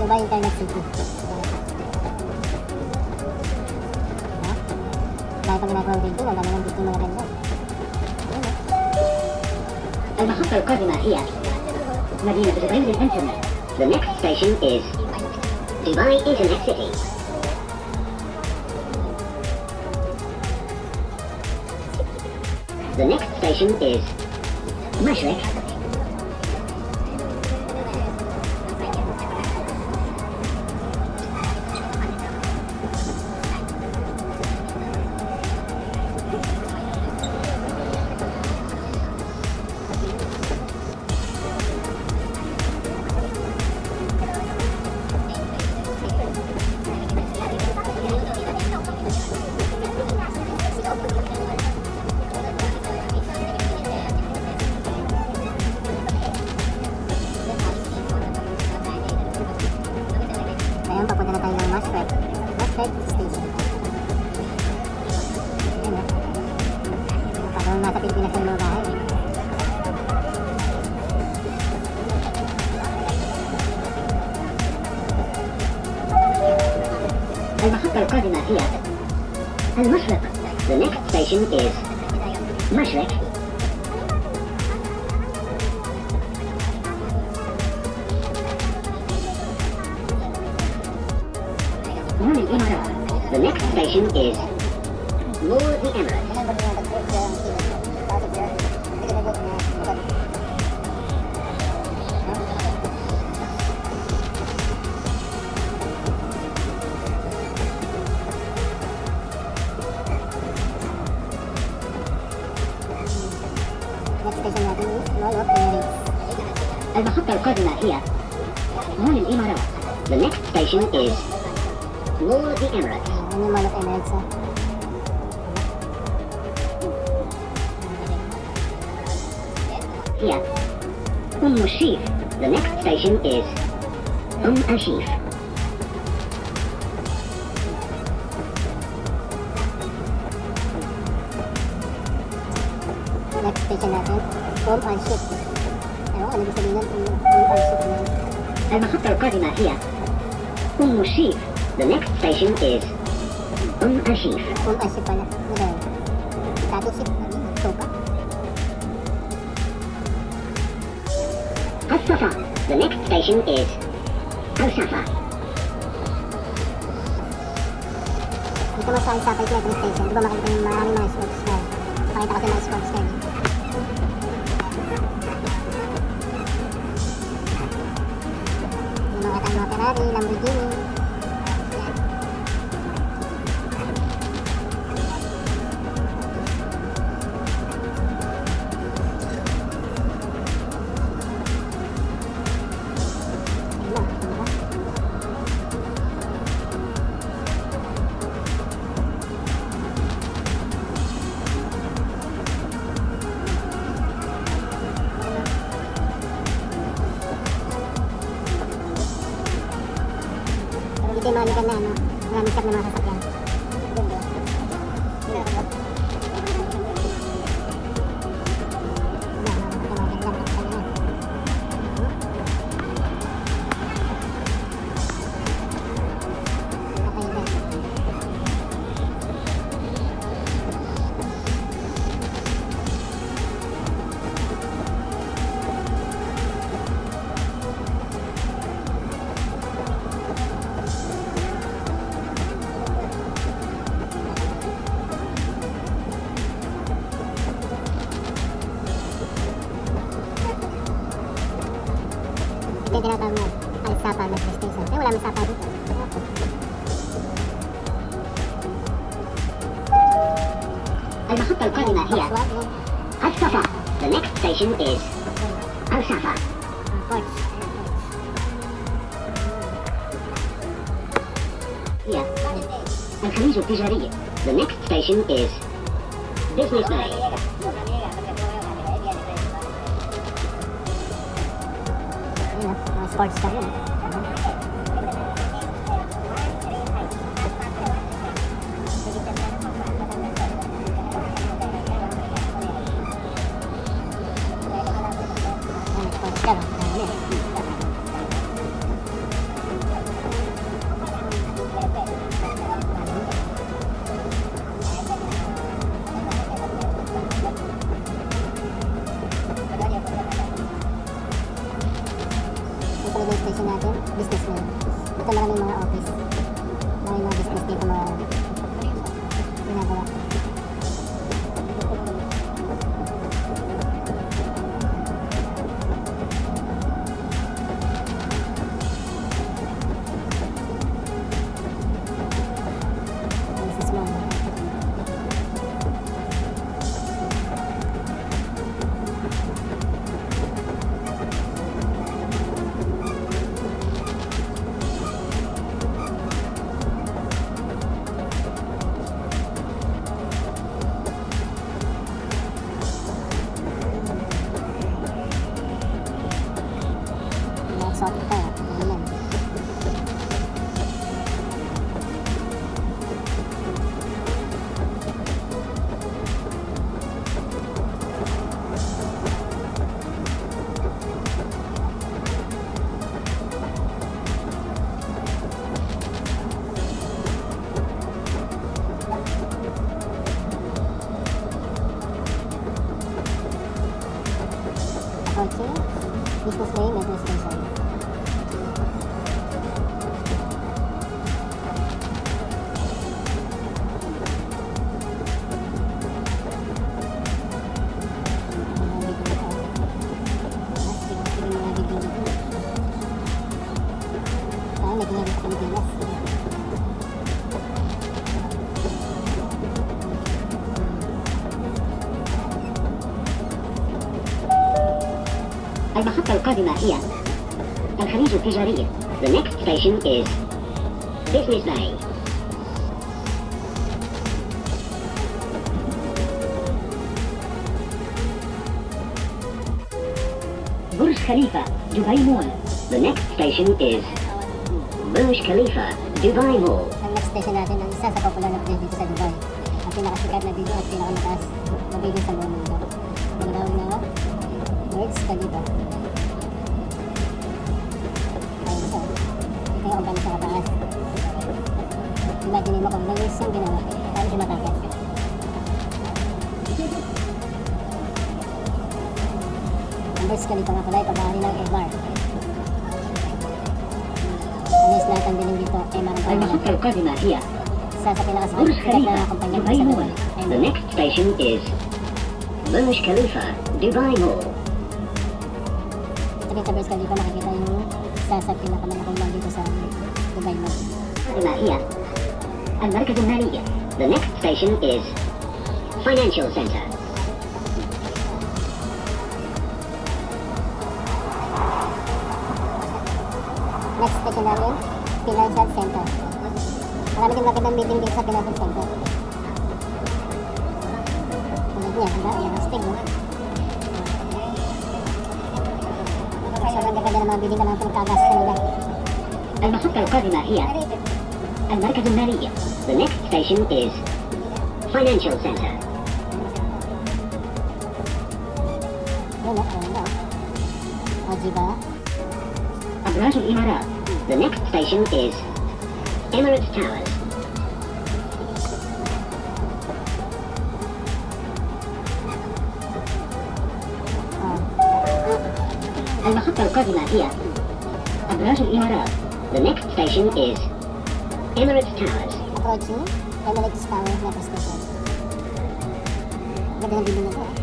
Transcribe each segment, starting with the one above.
Dubai Internet City. Dahil pag ginagawa ang video, ang dami ng video magaganda. المحطة القادمة هي مدينة دبي للإنترنت. The next station is Dubai Internet City. The next station is مشرق. Ayan, papunta na tayo ng Mashreq Station. Ayan na. Parang nasa Pilipinas yung mga bahay. المحطة القادمة هي المشرق. The next station is مشرق. مول الإمارات. The next station is مول الإمارات. Next station natin is Mall of Emirates. المحطة القادمة هي مول الإمارات. The next station is مول الإمارات. Ayan yung Mall of Emirates. هي الشيف. The next station is الشيف. Next station natin, al-Sheikh. Ewan ko, ano ba sabihin nun? al-Sheikh. المحطة القادمة هي الشيف. The next station is الشيف. al-Sheikh pala. Ano ba yun? Dati ship. Sopa. الصفا. The next station is الصفا. Dito mas sa Sapay Metro Station. Di ba makikita yung maraming mga sports na. Makita kasi mga sports na. Yung mga Ferrari, Lamborghini. Dito yung mga ligan na ano, maraming stop na mga sasakyan. Ganda. Ito yung tinatawag na Al-Safa Metro Station. Eh, wala may Safa dito. المحطة القادمة هي الصفا. The next station is الصفا. هي الخليج التجاري. The next station is Business Bay. Sports car yun. Sports car. station natin, business lane. Ito maraming mga office. Maraming mga business dito mga ginagawa. Business mall. Exotic tayo. Ayan. Approaching business lane, metro station. المحطة القادمة هي الخليج التجاري. The next station is Business Bay. برج خليفة دبي مول. The next station is Burj Khalifa Dubai Mall. Ang next station natin ang isa sa popular na place dito sa Dubai. Ang pinakasikat na video at pinakamataas na video sa buong mundo. Tinatawag na Burj Khalifa. Ayun siya. Ito yung kumpanya sa kataas. Imagine mo kung ilang years yung ginawa. Paano siya matakit? Ang Burj Khalifa nga pala ay pabahari ng MR. Alis lahat ang biling dito ay marang المحطة القادمة هي isa sa pinakasikat برج na خليفة kumpanya دبي sa مول. Dubai. The next station is Burj Khalifa Dubai Mall. Ito rin sa Burj Khalifa makikita yung isa sa pinakamalaking mall dito sa Dubai Mall. القادمة هي المركز المالي. The next station is Financial Center. Next station namin, Financial Center. Marami din magandang building dito sa Financial Center. Tulad niya, diba? Ayan ang sting, no? Sobrang gaganda ng mga building na mga pinagkagas kanila. المحطة القادمة هي المركز المالي. The next station is Financial Center. Yun, no? Ayan, no? O, diba? أبراج الإمارات. The next station is Emirates Towers. المحطة القادمة هي أبراج الإمارات. The next station is Emirates Towers. Approaching Emirates Tower Metro Station. Ganda ng building na ito.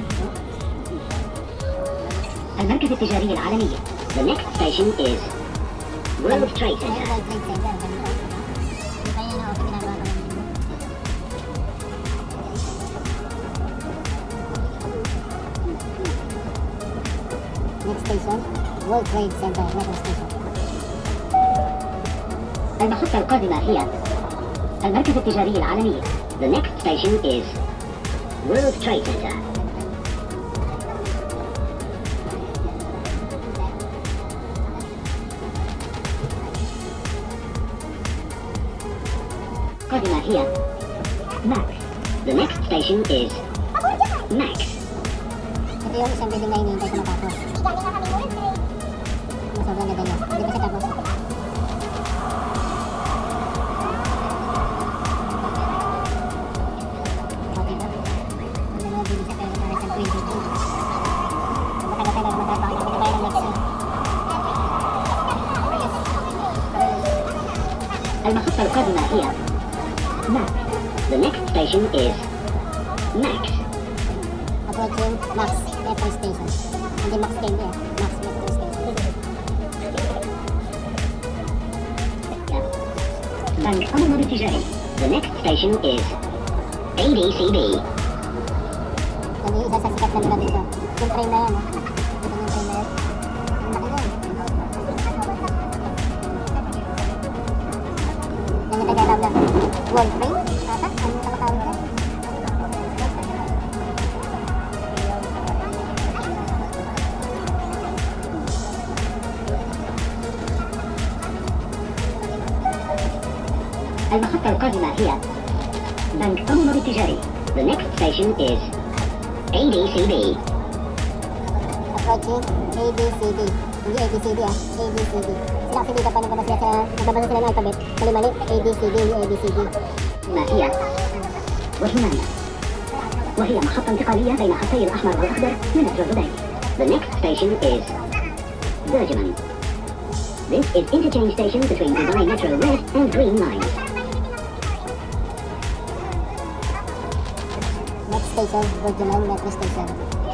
المركز التجاري العالمي. The next station is World Trade Ayan, Center. World Trade Center. Ganda. Kaya yun ako ginagawa ko ng building. Next station, World Trade Center Metro Station. المحطة القادمة هي المركز التجاري العالمي. The next station is World Trade Center. القادمة هي Max. The next station is Max. Ito yung isang building na hinihintay ko matapos. Sobrang ganda niya. Hindi pa siya tapos. O, diba? Hindi mga building siya pero para siyang 22. Matagal tayo na magtrabaho namin tayo ng next year. المحطة القادمة هي Max. The next station is Max. Approaching Max Metro Station. Hindi Max Candy Max Metro Station. Bank Abu Tijari. The next station is ABCB. Hindi, isa sa sikat na nila dito. Yung train na yan, oh. Ito yung train na yan. Ang laki yan. Yan yung tagalog na World Train, ata? Ano yung nakatawag yan? المحطة القادمة هي بنك أبو التجاري. The next station is ABCB. Approaching ABCD. Hindi ABCD ABCD. Sila kasi dito pa nagbabasa sila ng alphabet. Mali-mali. ABCD, hindi ABCD. ما هي وهنا وهي محطة انتقالية بين خطي الأحمر والأخضر من مترو دبي. The next station is Bergman. This is interchange station between Dubai Metro Red and Green Line. Next station, Bergman Metro Station.